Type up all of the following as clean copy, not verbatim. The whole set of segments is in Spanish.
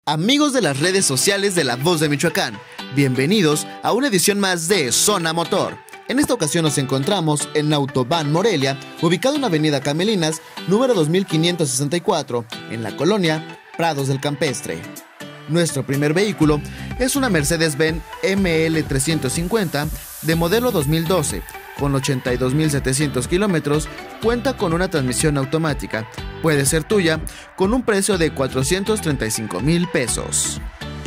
Amigos de las redes sociales de La Voz de Michoacán, bienvenidos a una edición más de Zona Motor. En esta ocasión nos encontramos en Autobahn Morelia, ubicado en Avenida Camelinas, número 2564, en la colonia Prados del Campestre. Nuestro primer vehículo es una Mercedes-Benz ML350 de modelo 2012, con 82.700 kilómetros, cuenta con una transmisión automática. Puede ser tuya con un precio de 435,000 pesos.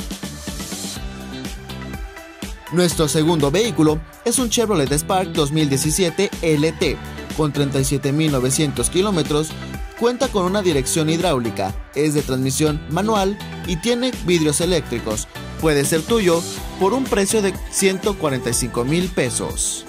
Nuestro segundo vehículo es un Chevrolet Spark 2017 LT con 37.900 kilómetros, cuenta con una dirección hidráulica, es de transmisión manual y tiene vidrios eléctricos. Puede ser tuyo por un precio de 145,000 pesos.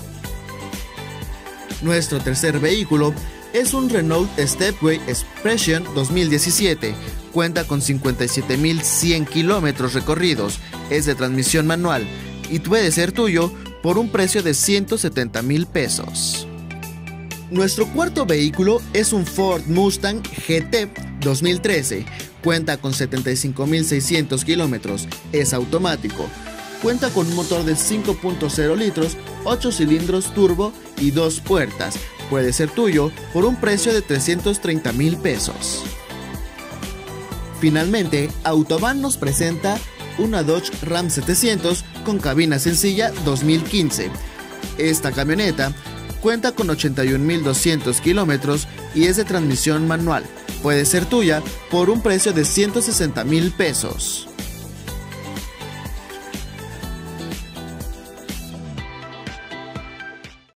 Nuestro tercer vehículo es un Renault Stepway Expression 2017, cuenta con 57.100 kilómetros recorridos, es de transmisión manual y puede ser tuyo por un precio de 170,000 pesos. Nuestro cuarto vehículo es un Ford Mustang GT 2013, cuenta con 75.600 kilómetros, es automático, cuenta con un motor de 5.0 litros, 8 cilindros turbo y 2 puertas. Puede ser tuyo por un precio de 330,000 pesos. Finalmente, Autobahn nos presenta una Dodge Ram 700 con cabina sencilla 2015. Esta camioneta cuenta con 81.200 kilómetros y es de transmisión manual. Puede ser tuya por un precio de 160,000 pesos.